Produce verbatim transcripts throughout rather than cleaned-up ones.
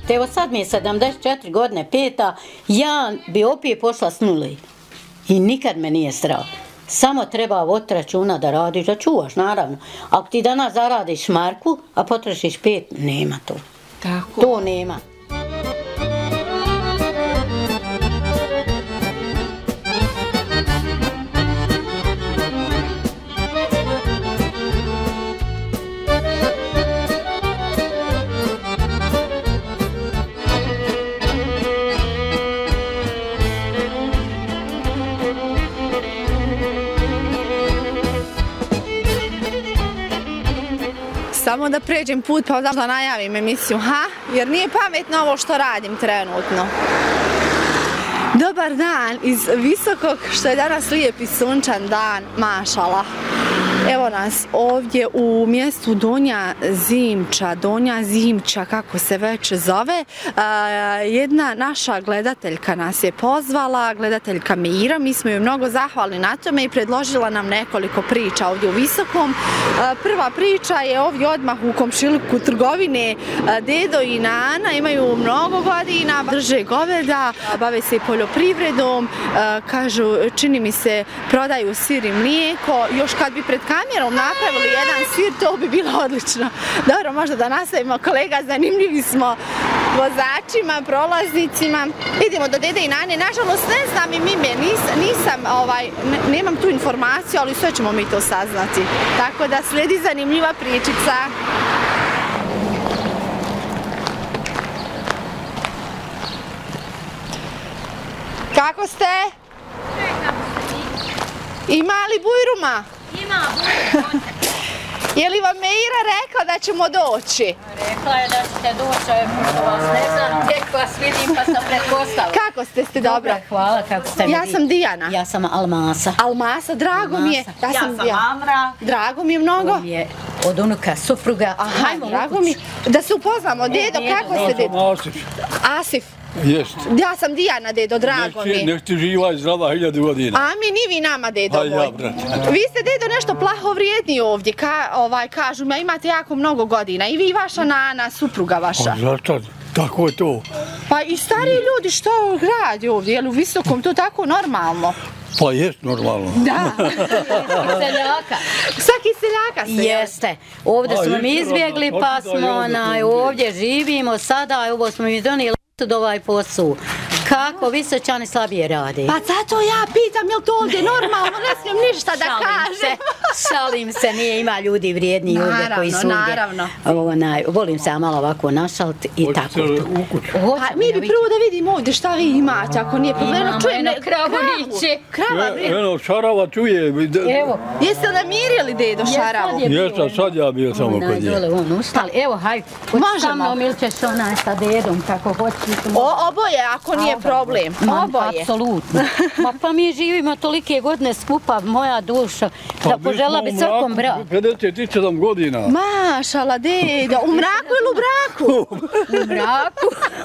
zamislite, evo sad mi je sedamdeset četiri godine, peta, ja bi opet pošla s nuli. I nikad me nije strah. Samo treba voditi računa da radiš, da čuvaš, naravno. Ako ti danas zaradiš marku, a potrošiš pet, nema to. Tako. To nema. Samo da pređem put pa da najavim emisiju, ha? Jer nije pametno ovo što radim trenutno. Dobar dan iz Visokog, što je danas lijep i sunčan dan, mašala. Evo nas ovdje u mjestu Donja Zimča, Donja Zimča, kako se već zove. Jedna naša gledateljka nas je pozvala, gledateljka Mira, mi smo joj mnogo zahvalni na tome i predložila nam nekoliko priča ovdje u Visokom. Prva priča je ovdje odmah u komšiluku trgovine. Dedo i Nana imaju mnogo godina, drže goveda, bave se i poljoprivredom, kažu, čini mi se, prodaju sir i mlijeko. Još kad bi pred kamerom napravili jedan sir, to bi bilo odlično. Dobro, možda da nastavimo, kolega, zanimljivi smo vozačima, prolaznicima. Idemo do dede i Nane, nažalost ne znam im ime, nisam, nemam tu informaciju, ali sve ćemo mi to saznati. Tako da slijedi zanimljiva pričica. Kako ste? Ima li bujruma? Ima bujruma. Je li vam Meira rekla da ćemo doći? Rekla je da ćete doći, pošto vas ne znam, tek vas vidim pa sam pretpostavila. Kako ste, ste dobra? Hvala, kako ste mi. Ja sam Dijana. Ja sam Almasa. Almasa, drago mi je. Ja sam Amra. Drago mi je mnogo. On je od unuka supruga. Aha, drago mi. Da se upoznamo, dedo, kako ste, dedo? Asif. Asif. Jest. Ja sam Dijana, dedo, drago mi. Nek ti živa i zdrava hiljadu godina. Amin, i vi nama, dedo moj. A ja, brat. Vi ste, dedo, nešto plahovrijedni ovdje, kažu mi, imate jako mnogo godina. I vi i vaša Nana, supruga vaša. Zašto? Tako je to. Pa i stariji ljudi što radi ovdje, je li u Visokom to tako normalno? Pa jest normalno. Da. Seljaka. Svaki seljaka se. Jeste. Ovdje smo mi izbjegli pa smo ovdje živimo sada, ovo smo mi donijeli od ovaj posao. Kako Visočani slabije rade? Pa zato ja pitam, je li to ovdje normalno, ne smijem ništa da kažem. Šalim se, nije, ima ljudi vrijedni ovdje koji su ovdje. Naravno, volim se ja malo ovako našaliti i tako to. Pa mi bi prvo da vidimo ovdje šta vi imate, ako nije problem. Imamo jedno kravoriće. Krava vrijedno. Eno, šarava čuje. Evo. Jeste namirili, dedo, šaravu? Jeste, sad ja bio samo kod je. Evo, haj, sa mnom ili ćeš onaj sa dedom, kako hoćeš. Oboje, ako nije problem. Oboje. Apsolutno. Pa mi živimo tolike godine skupa, moja duša, da požela bi svakom braku. pedeset sedam godina. Mašala, dedo, u mraku ili u braku? U mraku.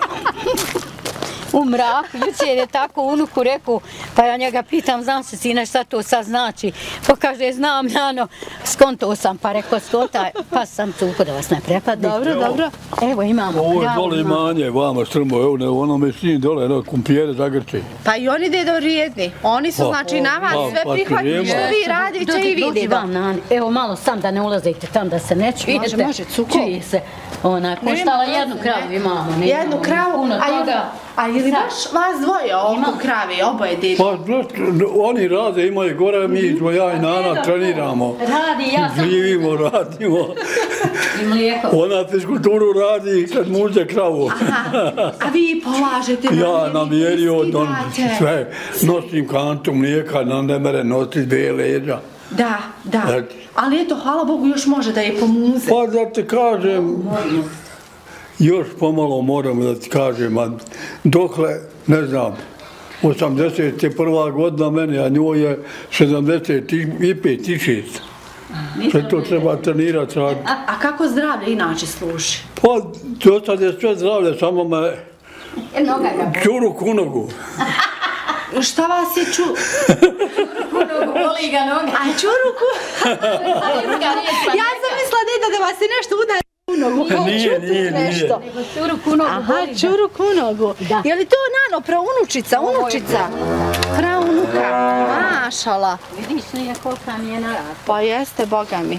U mraku. Jučer je tako unuku rekao, pa ja njega pitam, znam se sine šta to sad znači. Pa kaže, znam, Nano, skonto sam, pa rekao skonta, pa sam cuko da vas ne prepadne. Dobro, dobro. Evo imamo. Ovo je dole imanje, vama strmo, evo ono me s njim dole, kumpijere zagrče. Pa i oni, dedo, vrijedni. Oni su, znači, nama sve prihvatili što vi radite i vi, dedo. Evo malo sam da ne ulazite tam da se ne čujete. Može, može, cuko. Čuje se. Ona, poštala jednu kravu imamo. Jednu kravu, a ili baš vas dvoje oko krave, oboje dedo? Pa, oni rade, imaju gore, mi smo ja i Nana treniramo. Radi, ja sam... Živimo, radimo. I mlijeko. Ona fizikulturu radi kad muže kravu. A vi polažete na ja namjerio sve, nosim kantu mlijeka, ne mere nositi dvije leđa. Da, da. Ali eto, hvala Bogu, još može da je pomuze. Pa da ti kažem, još pomalo moram da ti kažem, a dokle, ne znam, osamdeset prva godina mene, a njoj je sedamdeset pet i šest. Sve to treba trenirati. A kako zdravlje inače služi? Pa, to sad je sve zdravlje, samo me čuruk u nogu. Šta vas je ču... Kunogu, boli ga noga. A čuruku? Ja sam mislila da vas je nešto udari. Nije, nije, nije. Čuru kunogu. Aha, čuru kunogu. Je li to Nano praunučica, unučica? Praunuka, mašala. Vidiš li je kolika mi je narasla? Pa jeste, boga mi.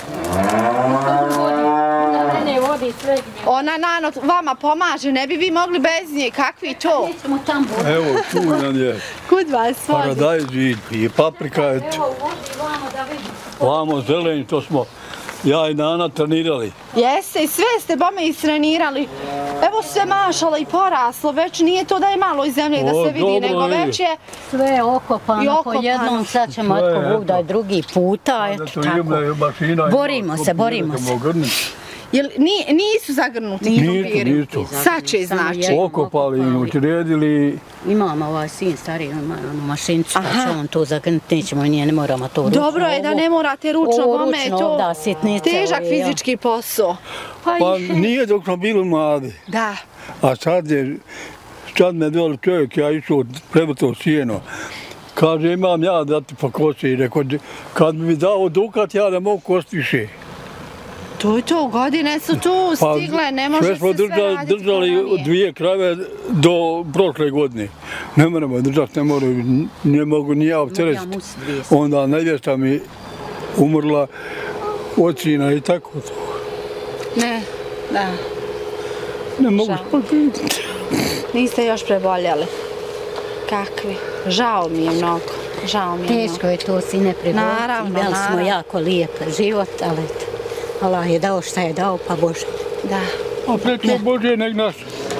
Na mene vodi sve gdje. Ona Nano vama pomaže, ne bi vi mogli bez nje, kakvi to? Nećemo tam vodi. Evo, tu nam je Kud vas vodi? paradajz i paprika. Evo vodi vamo da vidim. Vamo zeleni, to smo ja i Nana trenirali. Jeste, i sve ste bome istrenirali. Evo sve mašala i poraslo, već nije to da je malo iz zemlje da O, se vidi, dobro nego je. već je... Sve je okopano, I po okopano. jednom, sad ćemo Sve, otko Bog da je eto. drugi puta, eto Zato tako. imamo je mašina, Borimo se, borimo se. Jel, ni, nisu zagrnuti Nisu, krumpiri? nisu. Sad će znači. Okopali, utredili. Imamo ovaj sin stariji, ima onu mašincu, pa Aha. će on to zagrnuti, nećemo nije, ne moramo to ručno. Dobro je da ovo- ne morate ručno, ovo bome je ručno, to da, sitnice, težak ove, ja. fizički posao. Pa, Pa i- nije dok smo bili mladi. Da. A sad je, sad me dole čovjek, ja išao prevrto sjeno. Kaže, imam ja da ti pokosi. Rekao, kad bi mi dao dukat, ja ne mogu kosti više. To je to, godine su tu stigle, ne može sve se smo sve držali, raditi držali kao ranije. dvije krave do prošle godine. Ne moramo držati, ne mogu, ne mogu ni ja opteretiti. Ja musi dvije. Onda nevjesta mi umrla od sina i tako. Ne, da. Ne mogu Žao. spakirati. Niste još preboljeli. Kakvi? Žao mi je mnogo. Žao mi je mnogo. Teško je to, sine, preboliti. Naravno, Imali smo naravno. jako lijep život, ali eto, Allah je dao šta je dao, pa Bože. Da. A preče Bože nek nas.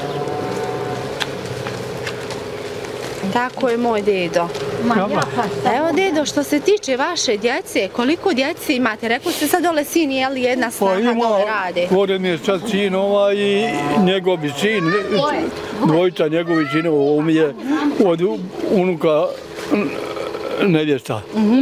Tako je moj dedo. Ma ja pa Evo dedo, što se tiče vaše djece, koliko djece imate? Rekli ste sad dole sin, je li jedna Pa snaga ima, dole rade? pored mi je sad sin ovaj i njegovi sin, dvojica njegovi sinova, ovo mi je od unuka nevjesta.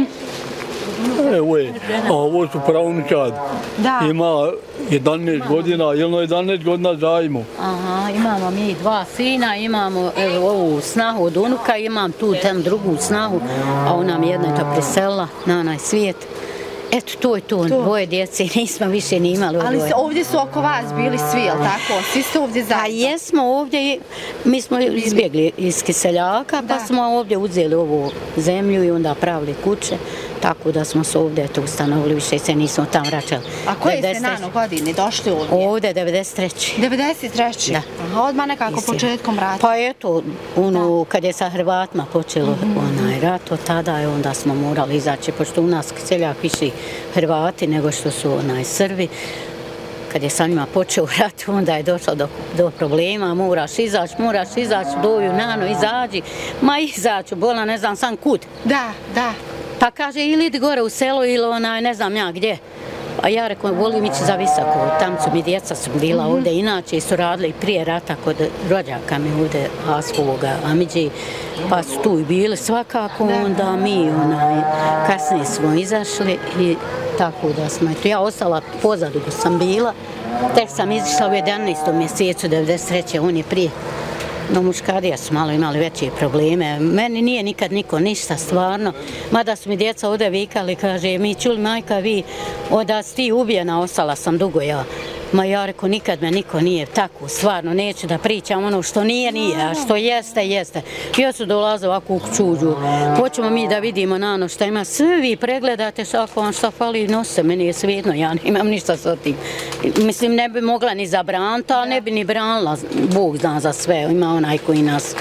Evo je, a ovo su pravunčad. Da. Ima jedanaest godina, jedno jedanaest godina zajmu. Aha, imamo mi dva sina, imamo evo, ovu snahu od unuka, imam tu tam drugu snahu, a ona mi jedna je to preselila na onaj svijet. Eto, to je to, dvoje djece, nismo više ni imali Ali oboje. se, ovdje su oko vas bili svi, jel tako? Svi ste ovdje A zajedno. jesmo ovdje, mi smo izbjegli iz Kiseljaka, pa Da. smo ovdje uzeli ovu zemlju i onda pravili kuće, tako da smo se ovdje eto ustanovili, više se nismo tam vraćali. A koje ste devedeset treće nano godine došli ovdje? Ovdje devedeset treće devedeset treće Da. Aha, odmah nekako Mislim. početkom rata. Pa eto, ono, kad je sa Hrvatima počelo onaj rat, od tada je onda smo morali izaći, pošto u nas Kiseljak više Hrvati nego što su onaj Srbi. Kad je sa njima počeo rat, onda je došlo do, do problema, moraš izaći, moraš izaći, doju, nano, izađi. Ma izaću, bola, ne znam sam kud. Da, da. Pa kaže, ili idi gore u selo ili onaj, ne znam ja gdje. A ja rekao, volim ići za visoko, tam su mi djeca su bila ovdje, inače su radili prije rata kod rođaka mi ovdje Asfovoga, Amidži, pa su tu i bili svakako, onda mi onaj, kasnije smo izašli i tako da smo, eto, ja ostala pozadu ko sam bila, tek sam izišla u jedanaestom mjesecu devedeset treće on je prije. No muškarija su malo imali veće probleme. Meni nije nikad niko ništa stvarno. Mada su mi djeca ovdje vikali, kaže, mi čuli majka vi, onda si ti ubijena, ostala sam dugo ja. Ma ja rekao, nikad me niko nije tako, stvarno, neću da pričam ono što nije, nije, a što jeste, jeste. Ja su dolaze ovako u kućuđu, hoćemo mi da vidimo na ono što ima, sve vi pregledate, ako vam šta fali, nose, meni je svejedno, ja nemam ništa sa tim. Mislim, ne bi mogla ni zabraniti, ali ne bi ni branila, Bog zna za sve, ima onaj koji nas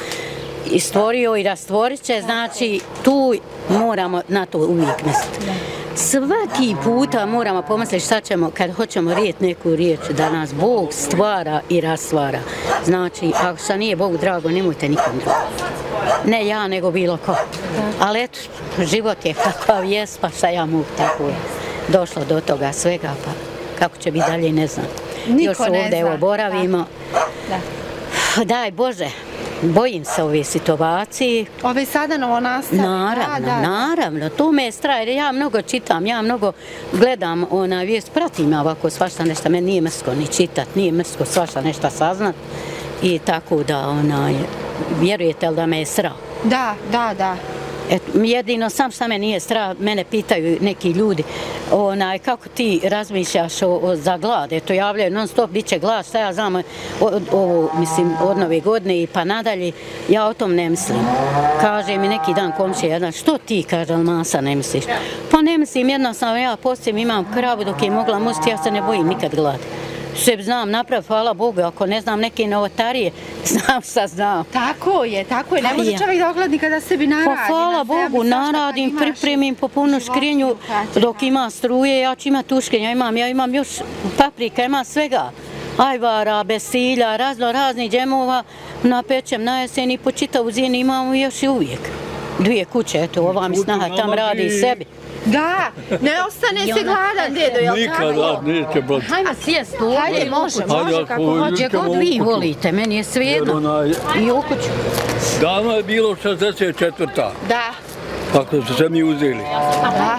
i stvorio i rastvorit će, znači tu moramo na to uvijek misliti. Svaki puta moramo pomisliti šta ćemo kad hoćemo rijeti neku riječ, da nas Bog stvara i rastvara. Znači, ako šta nije Bogu drago, nemojte nikom drugo. Ne ja, nego bilo ko. Ali eto, život je kakav jes, pa šta ja mogu, tako je došlo do toga svega, pa kako će biti dalje, ne znam. Niko Još ne ovdje zna. evo boravimo. Da. Daj Bože, bojim se ove situacije. Ove sada novo nastali. Naravno, da, da. naravno, to me je strah, jer ja mnogo čitam, ja mnogo gledam ona vijest, pratim ja ovako svašta nešto, meni nije mrsko ni čitat, nije mrsko svašta nešto saznat i tako da onaj, vjerujete li da me je strah? Da, da, da. Et, jedino sam šta me nije strah, mene pitaju neki ljudi, onaj, kako ti razmišljaš o, o, za glad, eto javljaju non stop, bit će glad, šta ja znam, ovo, mislim, od nove godine i pa nadalje, ja o tom ne mislim. Kaže mi neki dan komšija jedan, što ti, kaže Almasa, ne misliš? Pa ne mislim, jednostavno ja poslije imam kravu dok je mogla musti, ja se ne bojim nikad glad. Sve znam napraviti, hvala Bogu, ako ne znam neke novotarije, znam šta znam. Tako je, tako je, ne može čovjek da ogladni kada sebi naradi. Pa hvala Bogu, naradim, pripremim po punu škrinju, dok ima struje, ja ću imati tu škrinju, imam, ja imam još paprika, imam svega. Ajvara, besilja, razno raznih džemova, napečem na jesen i po čitavu zinu imamo još i uvijek. Dvije kuće, eto, ova mi snaha tam radi i sebi. Da, ne ostane se gladan, dedo, jel' tako? Nikada, neće, brate. Hajmo sjest ovdje. Hajde, može, može kako hoće. Gdje god vi volite, meni je svejedno. I u kuću. Davno je bilo šezdeset četvrta. Da. Kako su se mi uzeli. Da.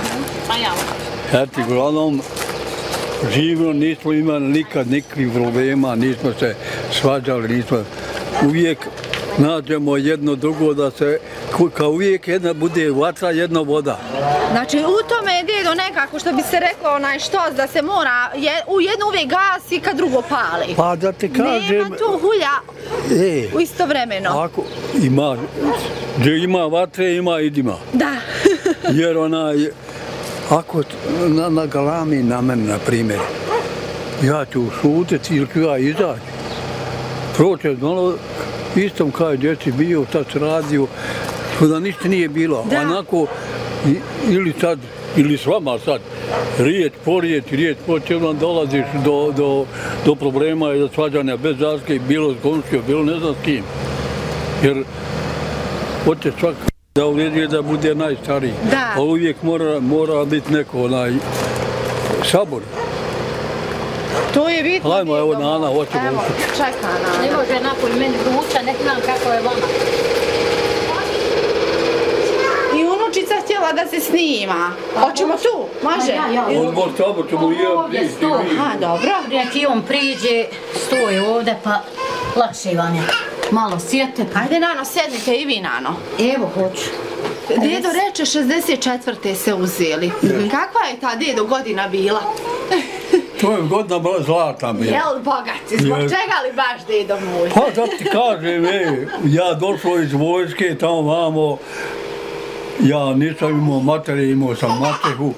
Eto, uglavnom, živno nismo imali nikad nikakvih problema, nismo se svađali, nismo uvijek nađemo jedno drugo da se, kao uvijek jedna bude vatra, jedna voda. Znači u tome je dedo nekako što bi se reklo onaj štos da se mora u jedno uvijek gasi kad drugo pali. Pa da ti kažem... Nema tu hulja e, u istovremeno. Ako ima, gdje ima vatre ima i dima. Da. Jer onaj, ako na, na galami na mene, na primjer, ja ću šutiti ili ću ja izaći. Proče, znalo, istom kao djeci bio, sad se radio, da ništa nije bilo. Da. Onako, ili sad, ili s vama sad, riječ po riječ, riječ po čevnom dolaziš do, do, do problema i do svađanja bez zaske, bilo s komšijom, bilo ne znam s kim. Jer hoće svak da uvijek da bude najstariji. Da. Ali uvijek mora, mora biti neko onaj sabor. To je bitno. Hajmo, evo Nana, hoćemo. Evo, čeka Nana. Ne može napolj meni vruća, ne znam kako je vama. I unučica htjela da se snima. Hoćemo tu, može? Odmor sabor ćemo i ja. Aha, dobro. Neki on priđe, stoji ovdje pa lakše vam je. Malo sjete. Ajde Nano, sjednite i vi Nano. Evo hoću. Dedo reče šezdeset četvrte se uzeli. Kakva je ta dedo godina bila? To je godina bila zlata bila. Jel bogati, zbog čega li baš dedo moj? Pa da ti kažem, ej, ja došao iz vojske, tamo vamo, ja nisam imao matere, imao sam matehu.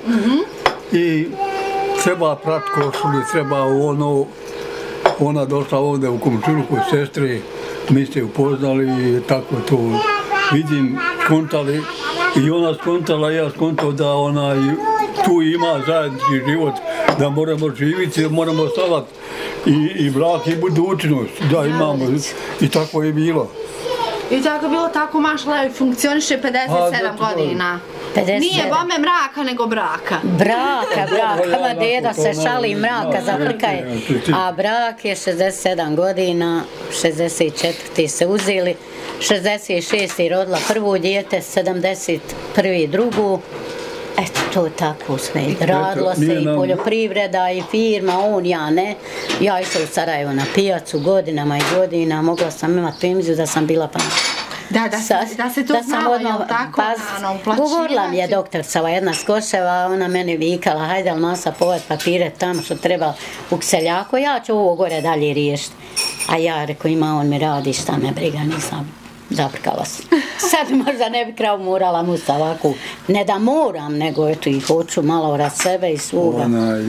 I treba prat košulju, treba ono, ona došla ovdje u komšiluku sestri, mi ste upoznali i tako to vidim, skontali. I ona skontala, ja skontao da ona tu ima zajednički život, da moramo živjeti, da moramo stavati i, i brak i budućnost, da imamo, i tako je bilo. I tako je bilo, tako mašla i funkcioniše pedeset sedam godina. Nije bome mraka, nego braka. Braka, braka, ma deda se šali mraka, zaprikaje. A brak je šezdeset sedam godina, šezdeset četvrte se uzeli, šezdeset šeste rodila prvo dijete, sedamdeset prve drugu. Eto, to je tako sve. Radilo se i poljoprivreda i firma, on, ja ne. Ja išla u Sarajevo na pijacu godinama i godina, mogla sam imati penziju da sam bila pa... Da, da, Sad, da se to da znala, odmah, jel tako, pa, Nano, uplaćivati? Govorila mi je doktorcava jedna s Koševa, ona meni vikala, hajde Almasa poved papire tamo što treba u Kseljaku, ja ću ovo gore dalje riješiti. A ja rekao, ima on mi radi, šta me briga, nisam. Zaprkala se. Sad možda ne bi krav morala musta ovako, ne da moram, nego eto i hoću malo rad sebe i svoga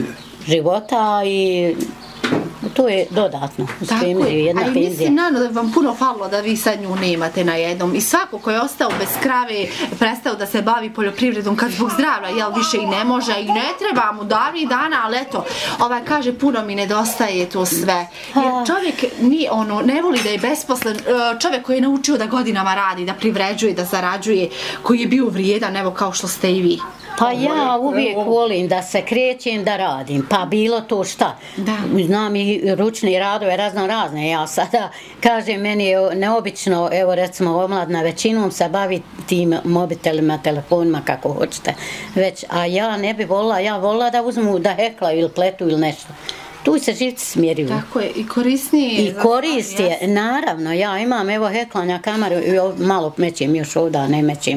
života i to je dodatno. Tako je, jedna ali penzija. Mislim, Nano, da vam puno falilo da vi sad nju nemate na jednom. I svako ko je ostao bez krave, prestao da se bavi poljoprivredom kad zbog zdravlja, jel, više i ne može i ne treba mu davnih dana, ali eto, ovaj kaže, puno mi nedostaje to sve. Jer čovjek nije, ono, ne voli da je besposlen, čovjek koji je naučio da godinama radi, da privređuje, da zarađuje, koji je bio vrijedan, evo kao što ste i vi. Pa ja uvijek volim da se krećem, da radim, pa bilo to šta. Znam i ručni radove razno razne, ja sada kažem, meni je neobično, evo recimo omladna većinom se bavi tim mobitelima, telefonima, kako hoćete, već, a ja ne bi volila, ja volila da uzmu, da heklaju ili pletu ili nešto. Tu se živci smjeruju. Tako je, i korisnije. I korist je, naravno, ja imam evo heklanja kamaru, malo mećem još ovdje, ne mećem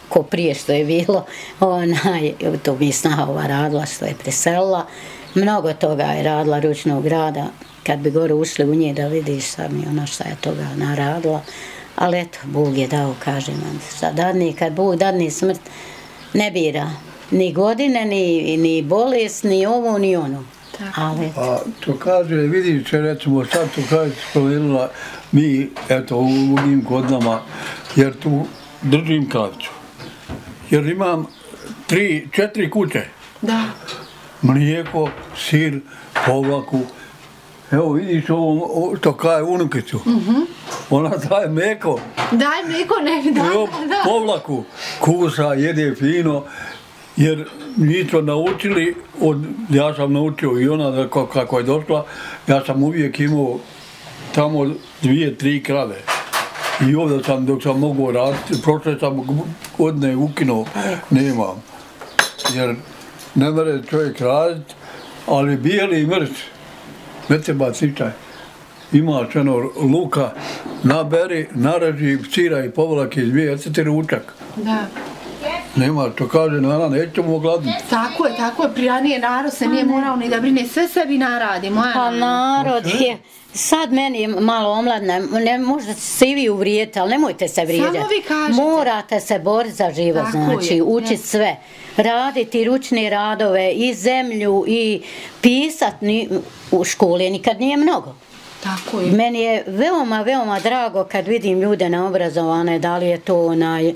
ko prije što je bilo, onaj, to mi snaha ova radila što je preselila, mnogo toga je radila ručnog rada, kad bi gore ušli u nje da vidiš sad mi ona šta je toga naradila, ali eto, Bog je dao, kažem vam, šta dadni, kad Bog dadni smrt, ne bira ni godine, ni, ni bolest, ni ovo, ni ono. Ali, a to kaže, vidiš, recimo sad to kaže spomenula mi, eto, u ovim godinama, jer tu držim kravicu. Jer imam tri, četiri kuće. Da. Mlijeko, sir, povlaku. Evo vidiš ovo, što kaže unukicu. Mm-hmm. Ona daje mlijeko. Daj mlijeko, ne da, Evo, da. povlaku, kusa, jede fino. Jer mi smo naučili, od, ja sam naučio i ona da, kako je došla, ja sam uvijek imao tamo dvije, tri krave. I ovdje sam, dok sam mogao raditi, prošle sam godine ukinuo, nemam. Jer ne mere čovjek raditi, ali bijeli i mrć, ne treba cičaj. Imaš ono luka, naberi, naraži, sira i povlake iz dvije, jeste ti ručak. Da. Nema, to kaže, Nana, nećemo gladiti. Tako je, tako je, priranije narod se nije morao ni da brine, sve sebi naradi, moja pa Nana. narod je, sad meni je malo omladna, ne, možda se i vi uvrijeti, ali nemojte se vrijeđati. Samo vi kažete. Morate se boriti za život, Tako znači, je, učiti je. sve. Raditi ručne radove i zemlju i pisat ni, u školi, nikad nije mnogo. Tako je. Meni je veoma, veoma drago kad vidim ljude neobrazovane, da li je to onaj,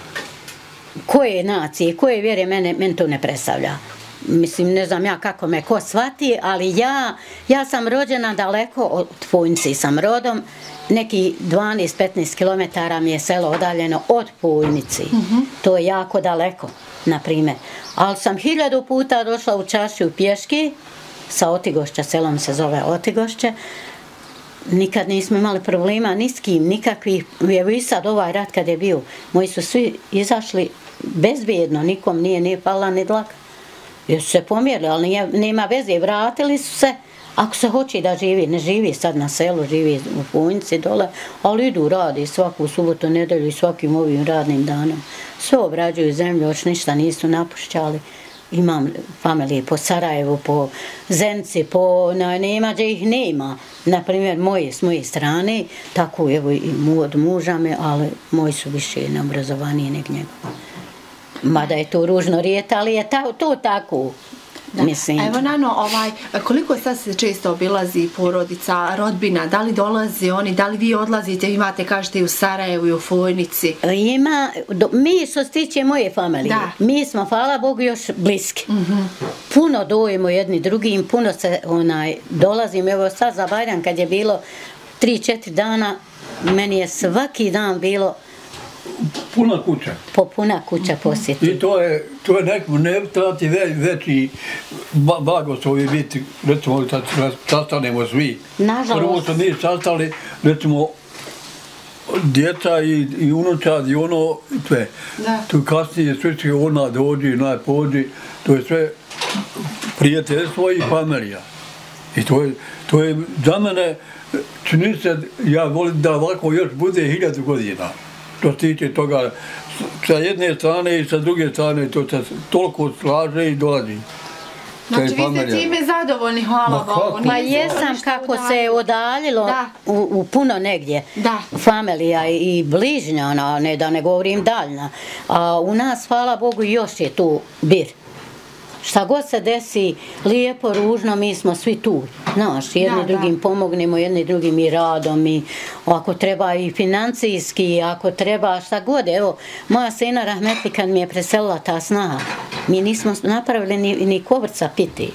koje nacije, koje vjere, mene, meni to ne predstavlja. Mislim, ne znam ja kako me ko shvati, ali ja, ja sam rođena daleko od Pujnici, sam rodom, neki dvanaest do petnaest kilometara mi je selo odaljeno od Pujnici. Mm-hmm. To je jako daleko, na primjer. Ali sam hiljadu puta došla u Čašiju pješki, sa Otigošća, selom se zove Otigošće, nikad nismo imali problema ni s kim, nikakvih. Evo i sad ovaj rat kad je bio, moji su svi izašli bezbjedno, nikom nije nije pala ni dlaka. Jer su se pomjerili, ali nije, nema veze, vratili su se. Ako se hoće da živi, ne živi sad na selu, živi u Pujnici dole, ali idu radi svaku subotu, nedelju i svakim ovim radnim danom. Sve obrađuju zemlju, još ništa nisu napušćali. Imam familije po Sarajevu, po Zenci, po, na, nema gdje ih nema. Naprimjer, moje s moje strane, tako evo i od muža me, ali moji su više neobrazovaniji nego njega. Mada je to ružno rijeti, ali je ta, to tako. Da. Mislim. Evo Nano, ovaj, koliko sad se često obilazi porodica, rodbina, da li dolaze oni, da li vi odlazite, imate, kažete, i u Sarajevu i u Fojnici? Ima, do, mi što se tiče moje familije, da. Mi smo, hvala Bogu, još bliski. Mm-hmm. Puno dojemo jedni drugim, puno se onaj, dolazim, evo sad za Bajram kad je bilo tri četiri dana, meni je svaki dan bilo puna kuća. Po puna kuća posjeti. I to je, to je nekom ne trati ve, veći blagoslovi biti, recimo da sastanemo svi. Nažalost. Prvo smo mi sastali, recimo, djeca i, i unučad i ono, sve. Da. Tu kasnije sve će ona dođi, onaj pođi, to je sve prijateljstvo i familija. I to je, to je za mene, čini se, ja volim da ovako još bude hiljadu godina. Što se tiče toga, sa jedne strane i sa druge strane, to se toliko slaže i dolazi. Znači vi ste time zadovoljni, hvala Bogu. Pa jesam kako se odaljilo u, u puno negdje. Da. Familija i bližnja, ona, ne da ne govorim daljna. A u nas, hvala Bogu, još je tu bir. Šta god se desi, lijepo, ružno, mi smo svi tu. Znaš, jedni da, drugim da. Pomognemo, jedni drugim i radom, i ako treba i financijski, ako treba šta god. Evo, moja sina Rahmetli kad mi je preselila ta snaha, mi nismo napravili ni, ni kovrca piti.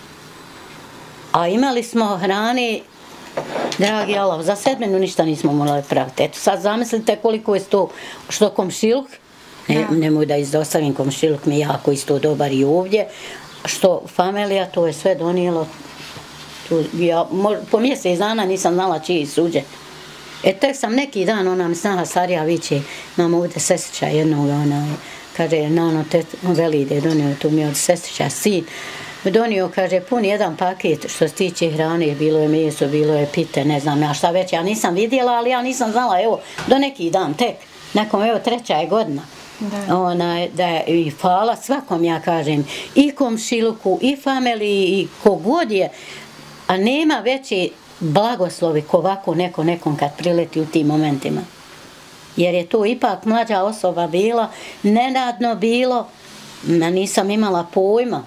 A imali smo hrane, dragi Allah, za sedminu ništa nismo morali praviti. Eto, sad zamislite koliko je to što komšiluk, ne, nemoj da izdostavim komšiluk, mi jako isto dobar i ovdje, što familija, to je sve donijelo. Tu, ja, po mjesec dana nisam znala čiji suđe. E tek sam neki dan, ona mi snaha starija viće, imam ovdje sestrića jednog, ona kaže, Nano, te veli da je donio, tu mi je od sestrića sin, donio, kaže, pun jedan paket što se tiče hrane, bilo je meso, bilo je pite, ne znam ja šta već, ja nisam vidjela, ali ja nisam znala, evo, do neki dan tek, nakon, evo, treća je godina. Da. Ona, da, i hvala svakom, ja kažem, i komšiluku, i familiji, i kogod je, a nema veći blagoslovi ko ovako neko nekom kad prileti u tim momentima. Jer je to ipak mlađa osoba bila, nenadno bilo, da nisam imala pojma.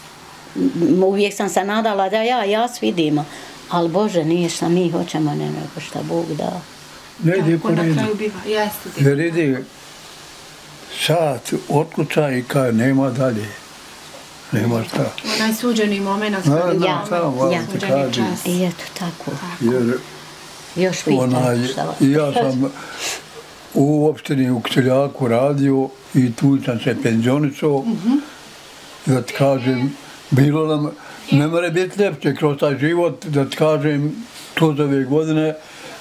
Uvijek sam se nadala da ja, ja vidimo, ali Bože, nije šta mi hoćemo, ne nego šta Bog da. Ne ide po redu. Jer ide sat otkuca i kaj nema dalje. Nema šta. Onaj suđeni moment. Ja, ja. I eto tako. Jer još pitam šta vas. Ja sam u opštini u Kseljaku radio i tu sam se penzionicao. Da ti kažem, bilo nam, ne more biti ljepše kroz taj život, da ti kažem, kroz ove godine,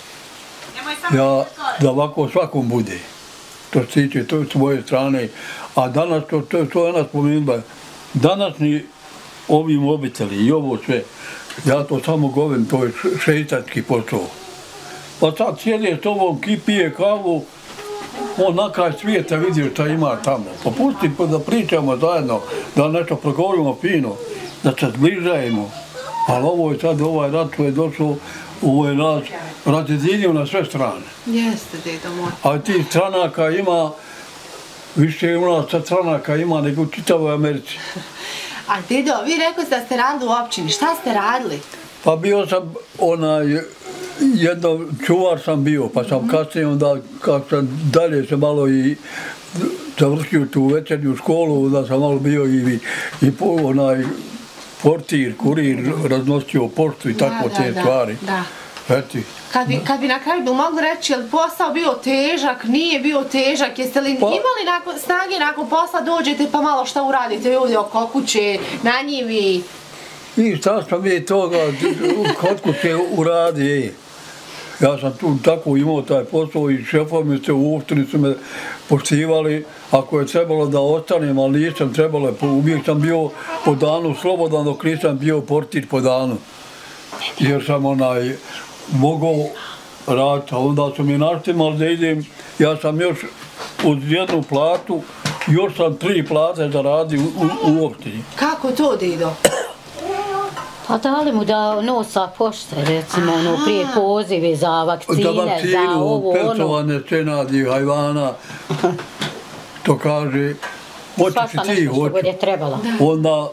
ja, da ovako svakom bude. To se tiče to s moje strane. A danas, to, to, to je ona spomenula, današnji ovi obitelji i ovo sve, ja to samo govorim, to je šeitanski posao. Pa sad sjede s tobom, pije kavu, on na kraj svijeta vidio šta ima tamo. Pa pusti da pričamo zajedno, da nešto progovorimo fino, da se zbližajemo. Ali ovo je sad, ovaj rat koji je došao, ovo je nas razjedinio na sve strane. Jeste, dedo moj. A ti stranaka ima, više u nas stranaka ima nego u čitavoj Americi. A dedo, vi rekli da ste radili u općini, šta ste radili? Pa bio sam onaj, jedno čuvar sam bio, pa sam kasnije onda, kako sam dalje se malo i završio tu večernju školu, da sam malo bio i, i onaj portir, kurir, raznosio poštu i tako te stvari. Da, Eti. Kad bi, kad bi na kraju mogli reći, je li posao bio težak, nije bio težak, jeste li pa, imali nakon, snage nakon posla dođete pa malo šta uradite ljudi oko kuće, na njivi? I šta smo mi toga kod kuće uradi. Ja sam tu tako imao taj posao i šefovi se u opštini su me poštivali. Ako je trebalo da ostanem, ali nisam trebalo, uvijek sam bio po danu slobodan dok nisam bio portir po danu. Jer sam onaj mogao raditi, a onda su mi naštimali da idem, ja sam još uz jednu platu, još sam tri plate zaradio u, u opštini. Kako to, dedo? Pa dali mu da nosa pošte, recimo, ono, prije pozive za vakcine, za, vakcinu, za ovo, ono. Percovane senadi, hajvana, to kaže, hoćeš i ti, hoću. Je trebalo. Onda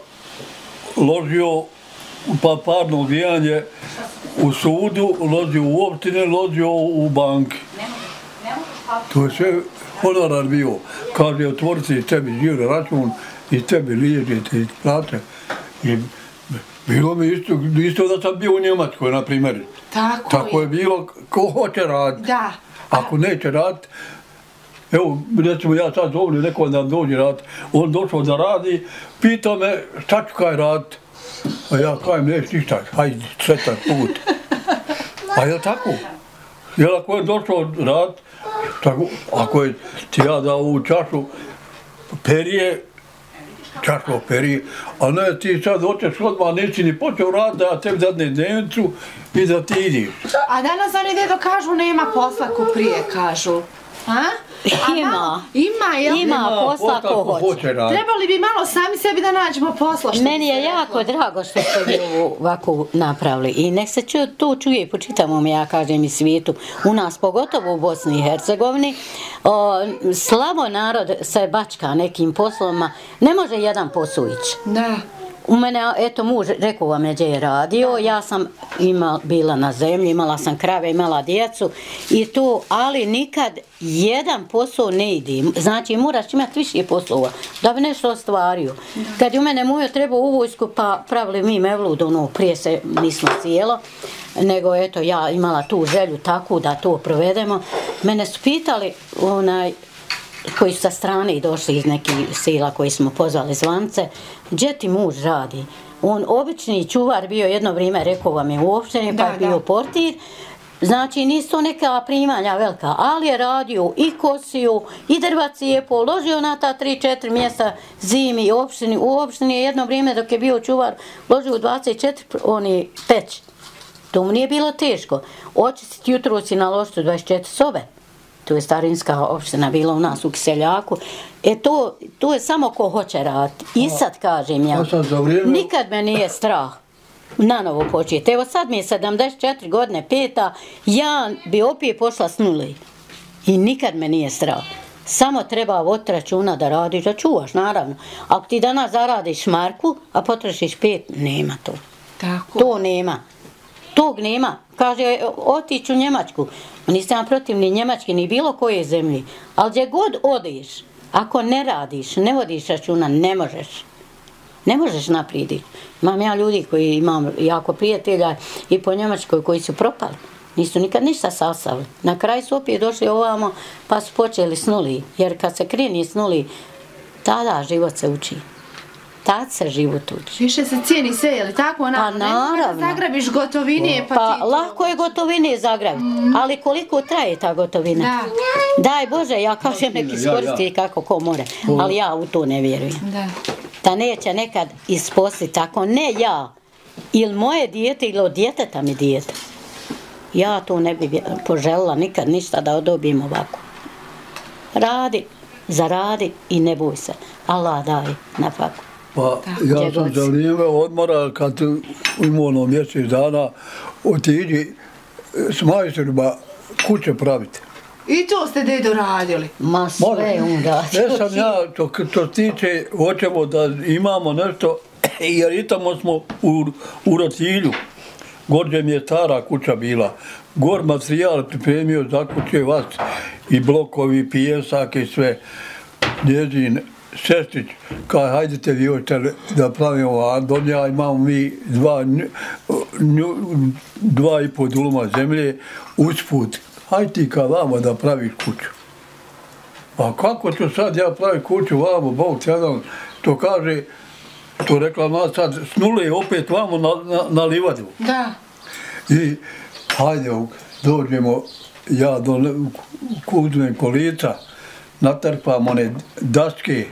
ložio pa parno ubijanje u sudu, ložio u opštine, ložio u banki. To je sve honorar bio. Kaže, otvorite iz tebi žiro račun, iz tebi liježete, iz plate. I bilo mi isto, isto da sam bio u Njemačkoj, na primjer. Tako, Tako je bilo, ko hoće raditi. Da. Ako neće raditi, evo, recimo ja sad zovem neko da nam dođe raditi, on došao da radi, pitao me šta ću kaj raditi. A ja kajem, neš ništa, hajde, sretan put. A je tako? Jer ako je došao raditi, ako je ti ja dao ovu čašu perije, čaško perije, a ne ti sad hoćeš odmah, nisi ni počeo raditi, da tebi dadne dnevnicu i da ti idiš. A danas oni dedo kažu nema posla ko prije, kažu. A? Ima. Ima, jel? Ima posla ko hoće. Trebali bi malo sami sebi da nađemo posla. Meni je jako drago što ste vi ovako napravili. I nek se to čuje po čitavom, ja kažem, i svijetu. U nas, pogotovo u Bosni i Hercegovini, slabo narod se bačka nekim poslovima. Ne može jedan posao ići. Da. U mene, eto, muž, rekao vam je gdje je radio, ja sam ima, bila na zemlji, imala sam krave, imala djecu i to, ali nikad jedan posao ne ide. Znači, moraš imati više poslova da bi nešto ostvario. Kad je u mene mujo trebao u vojsku, pa pravili mi mevlud, ono, prije se nismo cijelo, nego, eto, ja imala tu želju takvu da to provedemo. Mene su pitali, onaj, koji su sa strane došli iz nekih sela koji smo pozvali zvance, gdje ti muž radi? On obični čuvar bio jedno vrijeme, rekao vam je u opštini, pa je bio portir. Znači nisu to neka primanja velika, ali je radio i kosiju, i drva cijepo, ložio na ta tri četiri mjesta zimi i opštini. U opštini je jedno vrijeme dok je bio čuvar, ložio u dvadeset četiri oni peć. To mu nije bilo teško. Očistiti jutro si naložiti dvadeset četiri sobe. to je starinska opština bila u nas u Kiseljaku. E to, to je samo ko hoće raditi. I sad kažem ja, nikad me nije strah na novo početi. Evo sad mi je sedamdeset četiri godine, peta, ja bi opet pošla s nuli. I nikad me nije strah. Samo treba voditi računa da radiš, da čuvaš, naravno. Ako ti danas zaradiš marku, a potrošiš pet, nema to. Tako. To nema. Tog nema. Kaže, otići u Njemačku. Nisam ja protiv ni Njemačke, ni bilo koje zemlje. Ali gdje god odiš, ako ne radiš, ne vodiš računa, ne možeš. Ne možeš naprijed. Imam ja ljudi koji imam jako prijatelja i po Njemačkoj koji su propali. Nisu nikad ništa sasali. Na kraju su opet došli ovamo pa su počeli s nuli. Jer kad se kreni s nuli, tada život se uči. Tad se život uči. Više se cijeni sve, je li tako? Pa naravno. Zagrabiš gotovine pa, pa ti... lako je gotovine zagrabiti, mm. ali koliko traje ta gotovina? Da. Daj Bože, ja kažem nek iskoristi kako ko more, ali ja u to ne vjerujem. Da. Da neće nekad isposliti tako, ne ja, ili moje dijete ili od djeteta mi dijete. Ja to ne bi poželjela nikad ništa da odobijem ovako. Radi, zaradi i ne boj se. Allah daj na faku. Pa ja sam za vrijeme odmora kad imao ono mjesec dana otiđi s majstorima kuće praviti. I to ste dedo radili? Ma sve onda. Ne sam ja, to, to tiče, hoćemo da imamo nešto, jer i tamo smo u, u Rotilju. Gorđe mi je stara kuća bila. Gor materijal pripremio za kuće vas i blokovi, pijesak i sve. Njezin sestrić, kaj hajdete vi hoćete da pravimo, a donja imamo mi dva, nju, dva i pol duluma zemlje usput. Hajde ti ka vama da praviš kuću. A kako ću sad ja pravim kuću vamo, Bog tjedan, to kaže, to rekla ma sad, s nule opet vamo na, na, na livadu. Da. I hajde, dođemo, ja do uzmem kolica, natrpam one daske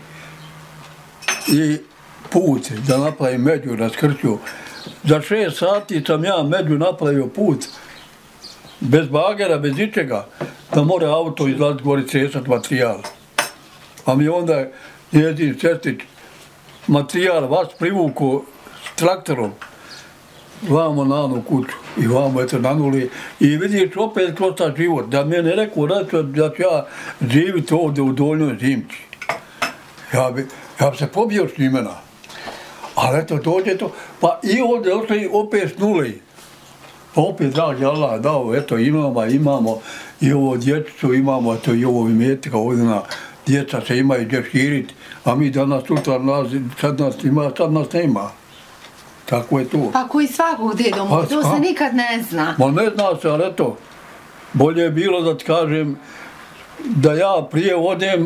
i put da napravim među, raskrću. Za šest sati sam ja među napravio put, bez bagera, bez ničega, da mora auto izlaziti gori cesat materijal. A mi onda njezin sestrić materijal vas privuku s traktorom, vamo na onu kuću i vamo eto nanuli i vidiš opet kroz ta život, da mi je ne rekao da ću ja živiti ovdje u Donjoj Zimči. Ja bi, ja bi se pobio s njimena. Ali eto dođe to, pa i ovdje ošli opet s nuli. Pa opet dragi Allah dao, eto imamo, imamo i ovo dječicu imamo, eto i ovo imetika ovdje na djeca se imaju gdje širiti, a mi danas sutra nas, sad nas ima, sad nas nema. Tako je to. Pa koji svakog dedom, pa, to se nikad ne zna. Ma ne zna se, ali eto, bolje je bilo da ti kažem da ja prije odem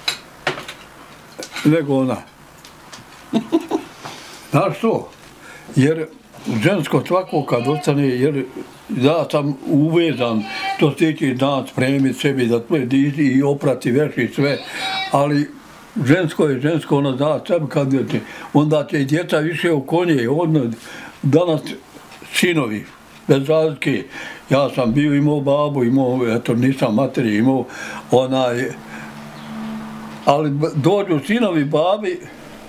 nego ona. Znaš što? Jer žensko svako kad ostane, jer ja sam uvezan, to stići dan spremiti sebi da tvoje diži i oprati veši sve, ali žensko je žensko, ono zna sebi kad je, onda će i djeca više u konje, ono, danas sinovi, bez razlike, ja sam bio imao babu, imao, eto nisam materi, imao onaj, ali dođu sinovi babi,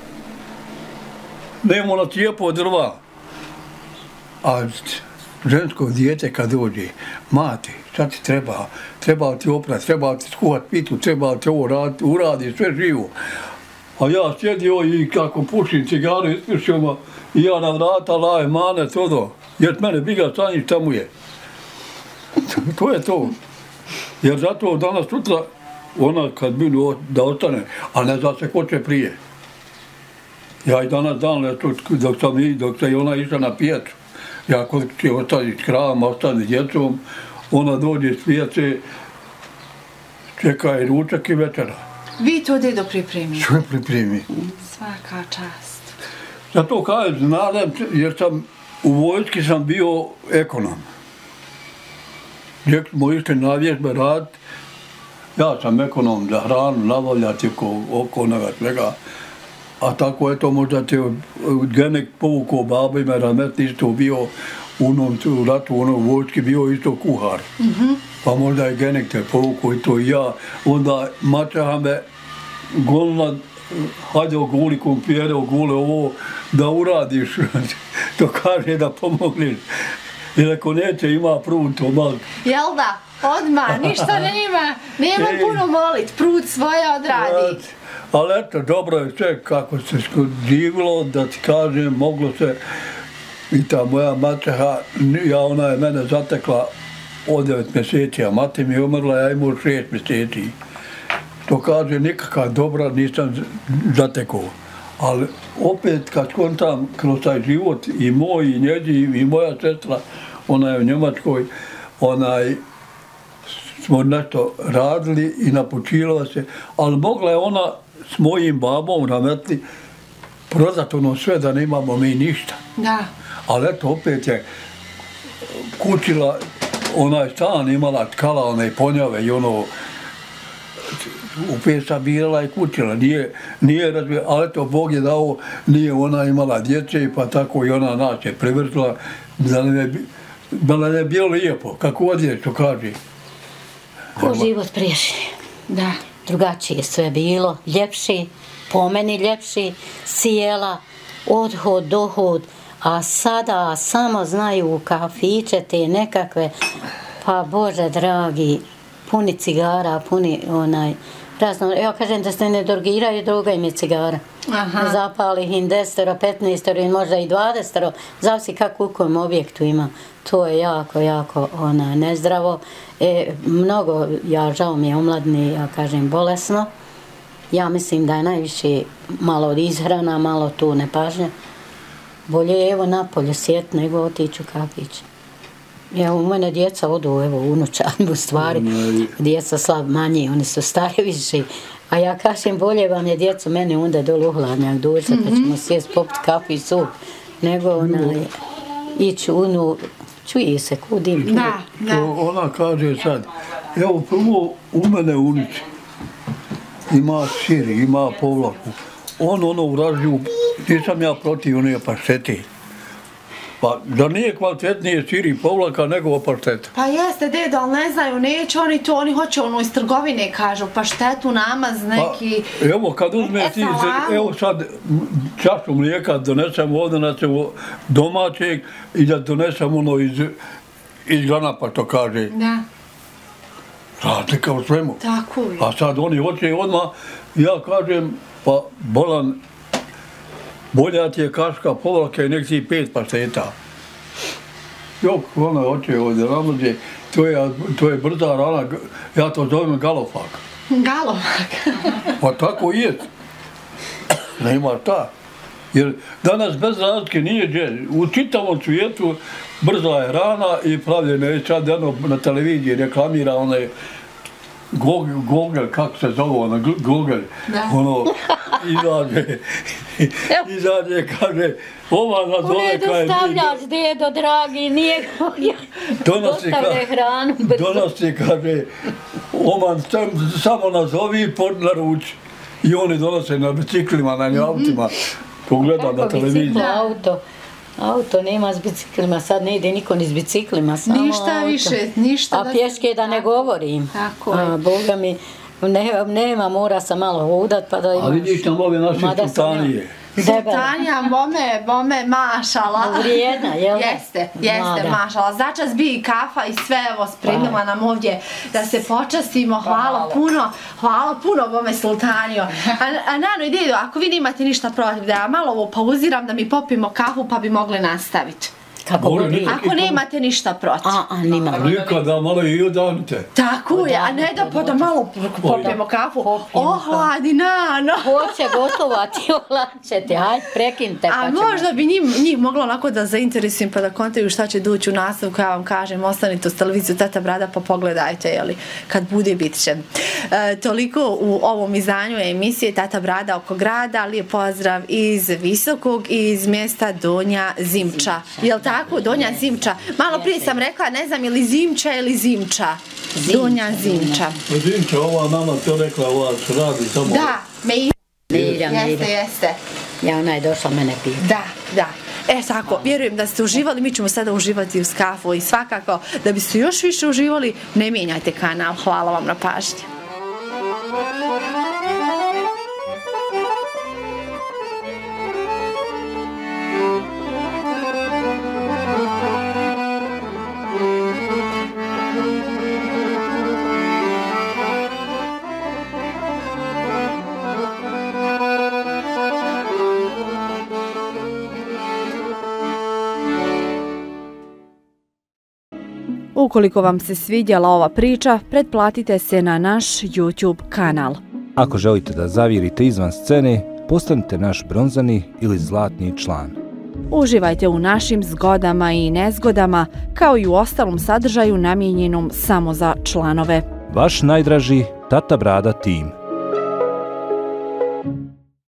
nemo na cijepo drva, a žensko dijete kad dođe, mati, šta ti treba, treba ti oprati, treba ti skuhati pitu, treba ti ovo raditi, uradi, sve živo. A ja sjedio i kako pušim cigaru, ispušio i ja na vrata laje, mane, todo, jer mene briga stani šta mu je. To je to. Jer zato danas sutra, ona kad bi da ostane, a ne zna se ko će prije. Ja i danas dan, dok sam, dok sam i ona išla na pijacu, ja kod će ostati s kravom, ostati s djecom, ona dođe s pijace, čeka je ručak i večera. Vi to dedo pripremi? Sve pripremi. Svaka čast. Zato kažem, nadam se, jer sam u vojski sam bio ekonom. Gdje smo išli na vježbe raditi, ja sam ekonom za hranu, nabavljati oko, oko onoga svega. A tako je to možda te genek povukao babi me ramet isto bio u onom ratu, u onom vojski bio isto kuhar. Mm-hmm. pa možda i genik te povuku i to i ja. Onda mačeha me golila, hajde oguli kumpijere, ogule ovo, da uradiš. To kaže da pomogneš. Jer ako neće, ima prut to malo. Jel da? Odmah, ništa nema, nema puno molit, prut svoje odradi. Ali eto, dobro je sve kako se živilo, da ti kažem, moglo se, i ta moja mačeha, ja, ona je mene zatekla od devet mjeseci, a mati mi je umrla, ja imao šest mjeseci. To kaže, nikakav dobra nisam zatekao. Ali opet kad kontam kroz taj život, i moj, i njeđi, i moja sestra, ona je u Njemačkoj, onaj, smo nešto radili i napočilala se, ali mogla je ona s mojim babom nametli prodati ono sve da nemamo mi ništa. Da. Ali eto, opet je kućila onaj stan, imala tkala one ponjave i ono u pesa birala i kućila, nije, nije razvijela, ali eto, Bog je dao, nije ona imala djece, pa tako i ona nas je privrzla, da nam je, da nam je bilo lijepo, kako odje, što kaže. Ko život priješnji. Da. Drugačije sve bilo, ljepši, po meni ljepši, sjela, odhod, dohod, a sada samo znaju kafiće te nekakve, pa Bože dragi, puni cigara, puni onaj, razno, ja kažem da se ne drogiraju, druga im je cigara. Aha. Zapali ih im desetero, petnaestero i možda i dvadesetero, zavisi kako u kojem objektu ima. To je jako, jako ona, nezdravo. E, mnogo, ja žao mi je omladni, ja kažem, bolesno. Ja mislim da je najviše malo od izhrana, malo tu nepažnja. Bolje je evo napolje sjet nego otići u kafić. Evo, u mene djeca odu, evo, unučan, u stvari, djeca slab manji, oni su stari više. A ja kažem, bolje vam je djecu, mene onda dole u hladnjak dođe, pa ćemo sjest, popiti kafu i sup, nego onaj, ići unu, čuje se, kudim. Da, da. Ona kaže sad, evo prvo u mene u ulici ima sir, ima povlaku. On ono uražju, nisam ja protiv one paštete. Pa da nije kvalitetnije sir i povlaka nego pašteta. Pa jeste, dedo, ali ne znaju, neće oni to, oni hoće ono iz trgovine, kažu, paštetu, namaz, neki... Pa, evo, kad uzme ti, evo sad čašu mlijeka donesemo ovdje, znači domaćeg i da donesemo ono iz, iz Ganapa, to kaže. Da. Razlika u svemu. Tako je. A sad oni hoće odmah, ja kažem, pa bolan, bolja ti je kaška povlaka i nek ti pet pašteta. Jok, ona hoće ovdje namaze, to je, to je brza rana, ja to zovem galofak. Galofak. Pa tako je. Nema šta. Jer danas bez razlike nije gdje. U čitavom svijetu brza je rana i pravljena je sad jedno na televiziji reklamira onaj Google, kako se zove ona, Google, ono, izađe, izađe, kaže, ova nas zove kaj... U redu stavljaš, dedo, dragi, nije dostavlja hranu. Donosi, kaže, oman, samo nazovi, naruči. I oni donose na biciklima, na autima, ko gleda na televiziji. Auto. Auto nema s biciklima, sad ne ide niko ni s biciklima, samo ništa auto. Više, ništa. A pješke da ne govorim. Tako je. A, Boga mi, ne, nema, mora sam malo udat pa da imaš. A vidiš nam ove naše sultanije. Sultanija, bome, bome, mašala. Vrijedna, jel? Jeste, jeste, mašala. Začas bi i kafa i sve, evo, spremila nam ovdje da se počastimo. Hvala puno, hvala puno, bome, sultanijo. A, a Nano i dedo, ako vi nimate ništa protiv, da ja malo ovo pauziram, da mi popimo kafu pa bi mogli nastaviti. Kako bi? Ako nemate ništa protiv. A, a, nima. Nikada, malo i udanite. Tako je, a ne da pa da malo popijemo kafu. Ohladi, Nano. Hoće gotovati, ohlačete, hajde, prekinite. A možda bi njih moglo onako da zainteresujem pa da kontaju šta će doći u nastavku, ja vam kažem, ostanite uz televiziju Tata Brada pa pogledajte, jeli, kad bude bit će. Toliko u ovom izdanju emisije Tata Brada oko grada, lijep pozdrav iz Visokog i iz mjesta Donja Zimča. Jel tako, Donja Zimča. Malo prije sam rekla, ne znam, je li Zimča ili Zimča? Donja Zimča. Zimča, ova nama to rekla, ova se radi samo... Da, me i... Mirjam, Jeste, jeste. Ja, ona je došla mene pije. Da, da. E tako, vjerujem da ste uživali, mi ćemo sada uživati uz kafu i svakako da biste još više uživali, ne mijenjajte kanal. Hvala vam na pažnji. Ukoliko vam se svidjela ova priča, pretplatite se na naš YouTube kanal. Ako želite da zavirite izvan scene, postanite naš bronzani ili zlatni član. Uživajte u našim zgodama i nezgodama, kao i u ostalom sadržaju namijenjenom samo za članove. Vaš najdraži Tata Brada tim.